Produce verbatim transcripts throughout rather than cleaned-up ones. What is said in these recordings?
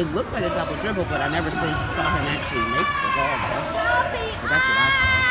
it looked like a double dribble, but I never seen, saw him actually make the ball though. But that's what I saw.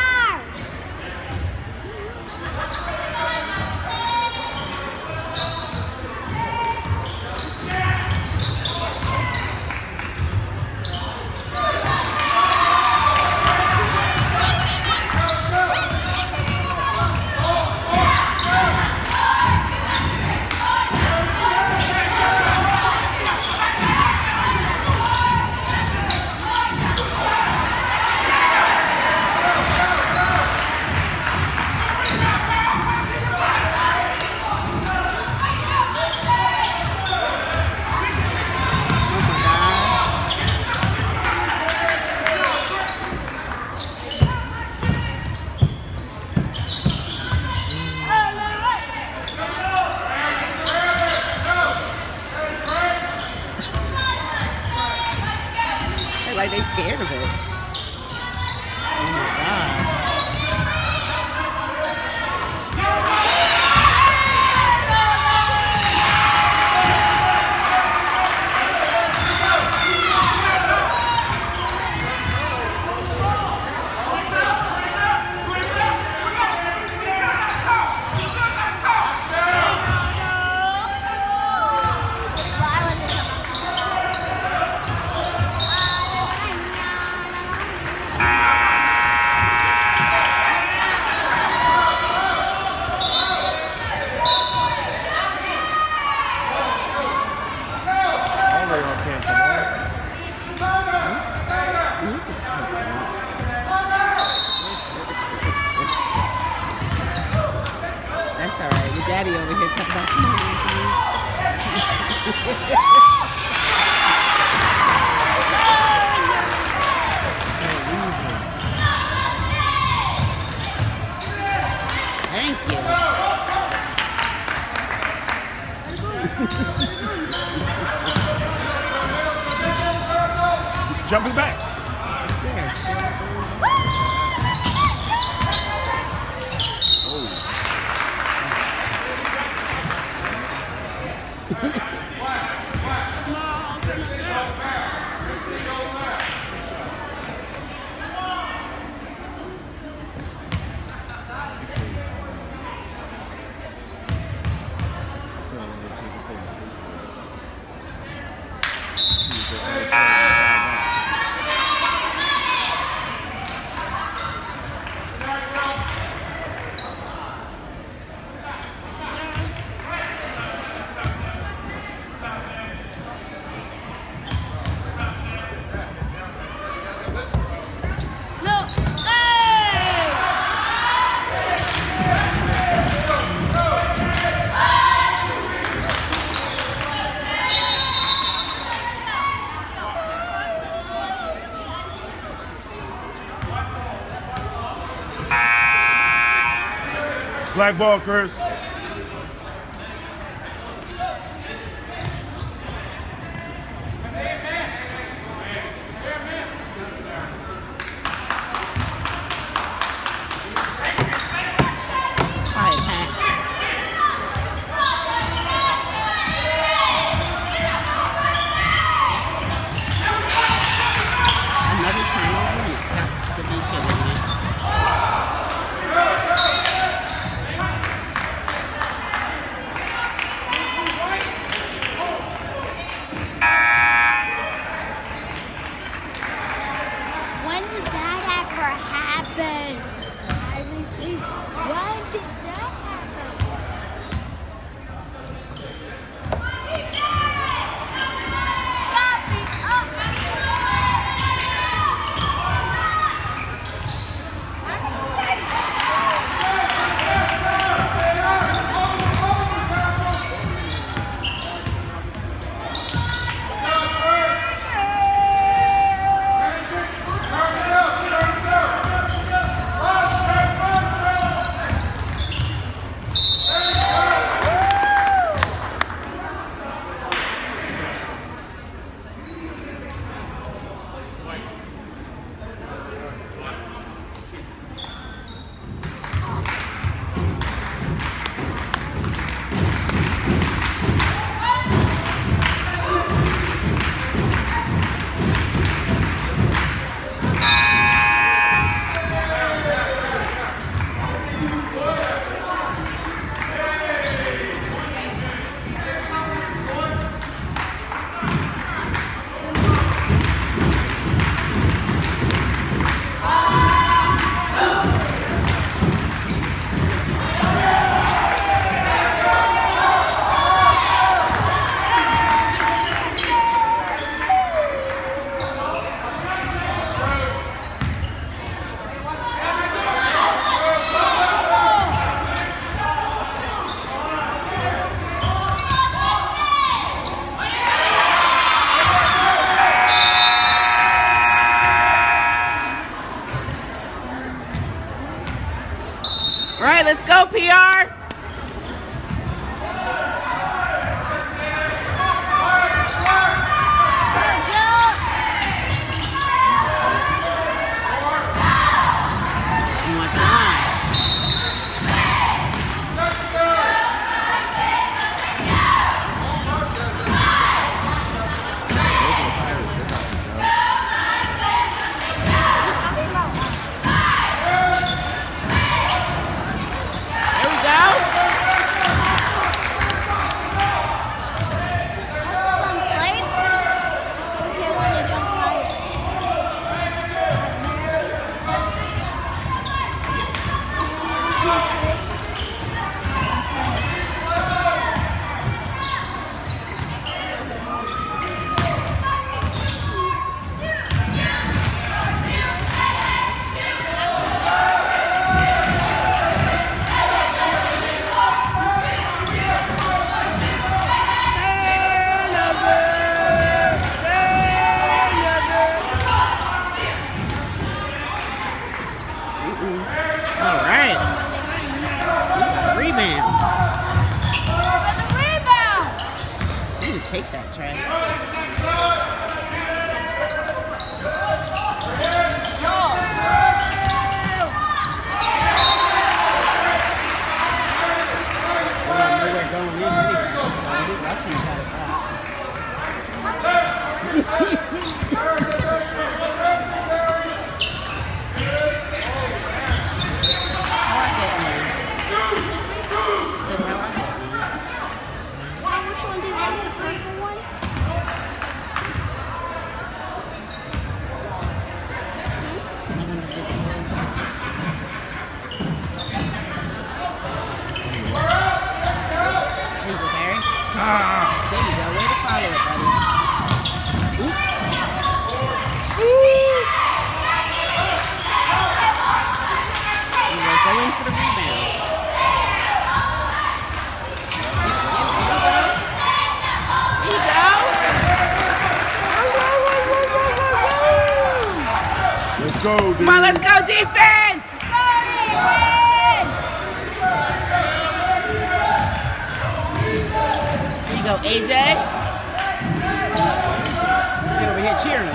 Like they scared of it. Oh my God. That's all right. Your daddy over here talking about Thank you. Jumping back. There. Black ball, Chris. P R. Take that, Trey. Well, I know they're going in anyway, so we're lucky about that. Which one do you like, the purple one? Ah, there you go. Way to follow it, buddy. Oop. You go in for the rebound. There you go. Let's go, dude. Come on, let's go, defense. Go, A J. Get over here cheering.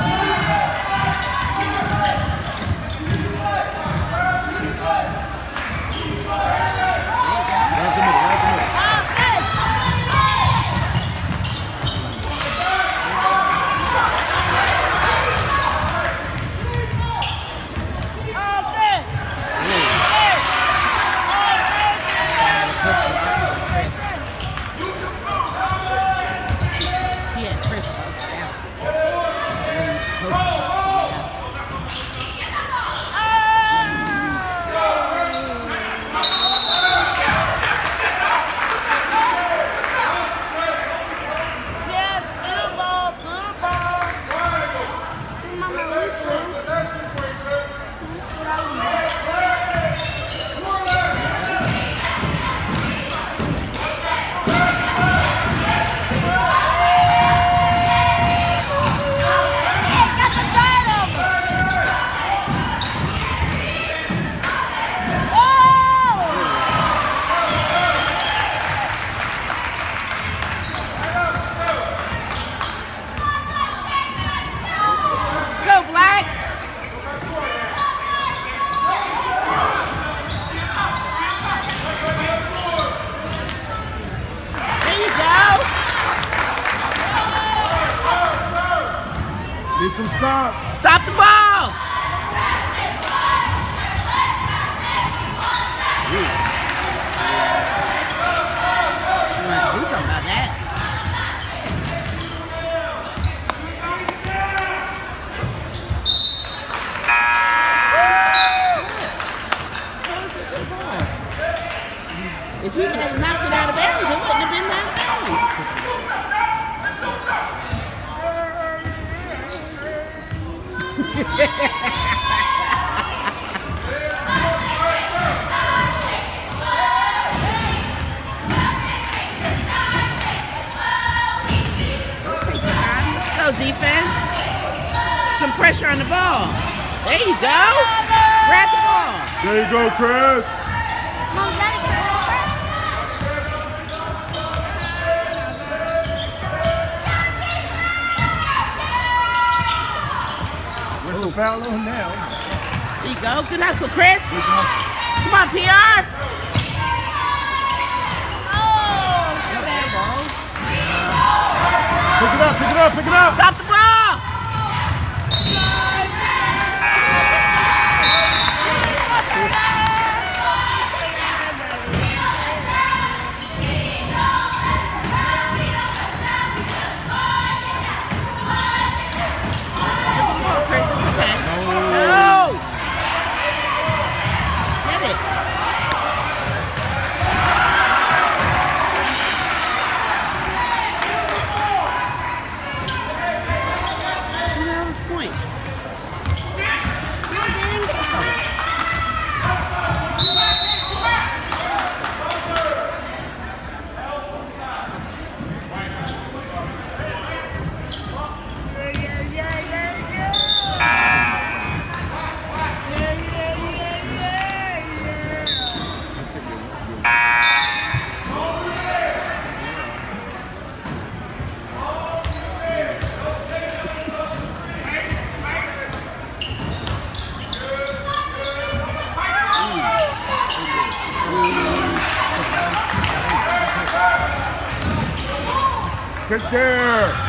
Need some stop. Stop the ball. You want to do something about that. If he had knocked it out of bounds, it wouldn't have been out of bounds. Don't take your time. Let's go, defense. Some pressure on the ball. There you go. Grab the ball. There you go, Chris. Mom, foul on now. There you go. Good hustle, Chris. Good hustle. Come on, P R. Oh! Good air balls. Pick it up, pick it up, pick it up. Stop the ball. Get there.